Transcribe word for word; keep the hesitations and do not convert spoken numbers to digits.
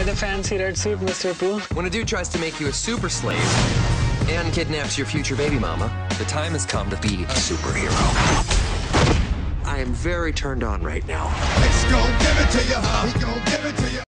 Why the fancy red suit, Mister Pooh? When a dude tries to make you a super slave and kidnaps your future baby mama, the time has come to be a superhero. I am very turned on right now. It's gon' give it to you, huh? He gon' give it to you.